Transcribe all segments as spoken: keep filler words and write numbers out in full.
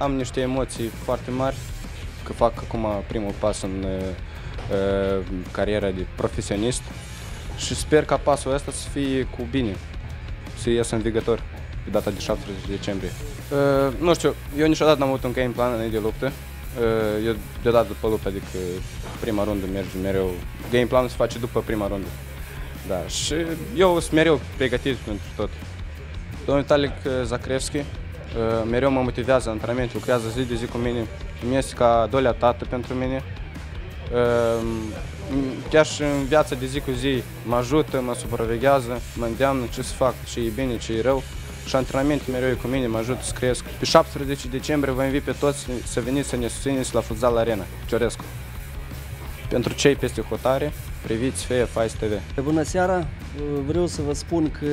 am niște emoții foarte mari că fac acum primul pas în uh, cariera de profesionist și sper ca pasul ăsta să fie cu bine, să iasă învigător pe data de șaptesprezece decembrie. Uh, nu știu, eu niciodată n-am avut un game plan înainte de luptă. Uh, eu deodată după luptă, adică prima rundă merge mereu, game planul se face după prima rundă. Da, și eu sunt mereu pregătit pentru tot. Domnul Vitalic Zachrevski mereu mă motivează în antrenament, lucrează zi de zi cu mine. Mi este ca a doilea tată pentru mine. Chiar și în viața de zi cu zi mă ajută, mă supraveghează, mă îndeamnă ce să fac, ce e bine, ce e rău. Și antrenamentul mereu e cu mine, mă ajută să cresc. Pe șaptesprezece decembrie vă invit pe toți să veniți să ne susțineți la Futsal Arena, Ciorescu. Pentru cei peste hotare, priviți Feia Fights T V. Bună seara! Vreau să vă spun că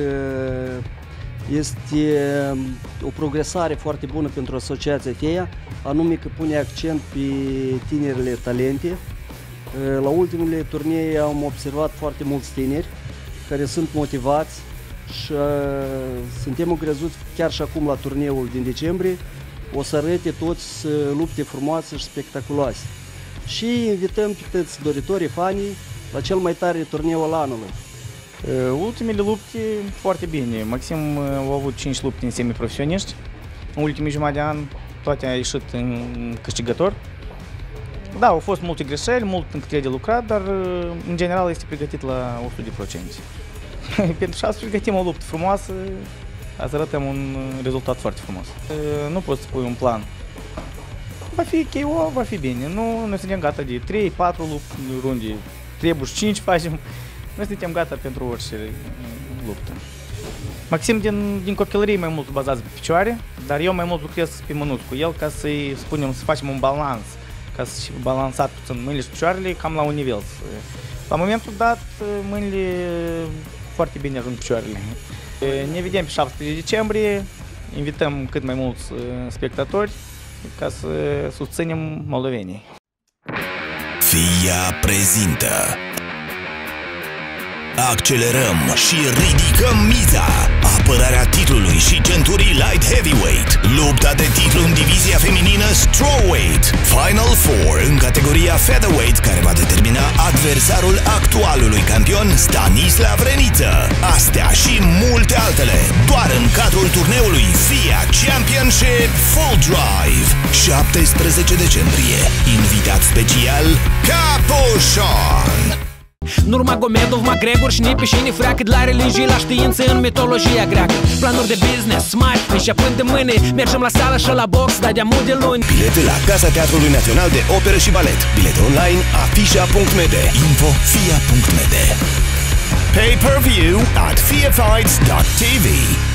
este o progresare foarte bună pentru Asociația Feia, anume că pune accent pe tinerile talente. La ultimele turnee am observat foarte mulți tineri care sunt motivați și suntem încrezuți chiar și acum la turneul din decembrie. O să arăte toți lupte frumoase și spectaculoase. Și invităm pe toți doritorii, fanii, la cel mai tare turneu al anului. Ultimele lupte foarte bine. Maxim au avut cinci lupte în semiprofesioniști. În ultimii jumătate de an toate au ieșit în câștigător. Da, au fost multe greșeli, mult încă de lucrat, dar în general este pregătit la o sută la sută. Pentru că să pregătim o luptă frumoasă, să arătăm un rezultat foarte frumos. Nu poți să pui un plan. Va fi K O, va fi bine. Nu, noi suntem gata de trei patru runde, trebuie și cinci facem. Noi suntem gata pentru orice luptă. Maxim din, din copilărie mai mult bazează pe picioare, dar eu mai mult lucrez pe mânuți cu el ca să-i spunem, să facem un balans, ca să fie balansat puțin mâinile și picioarele cam la un nivel. La momentul dat, mâinile foarte bine ajung picioarele. Ne vedem pe șaptesprezece decembrie, invităm cât mai mulți spectatori ca să susținem moldovenii. Fia prezintă. Accelerăm și ridicăm miza. Apărarea titlului și centurii light heavyweight. Lupta de titlu în divizia feminină strawweight. Final Four în categoria featherweight, care va determina adversarul actualului campion Stanislav Reniță. Astea și multe altele doar în cadrul turneului Fia Championship Full Drive. șaptesprezece decembrie. Invitat special Capușon. Nurmagomedov, McGregor și nipi și ni freacă de la religii la știință în mitologia greacă. Planuri de business, smart, începând de mâine, mergem la sală și la box, da de-amu de luni. Bilete la Casa Teatrului Național de Operă și Balet. Bilete online afișa punct m d. Info fia punct m d. Pay-per-view at fia fights dot t v.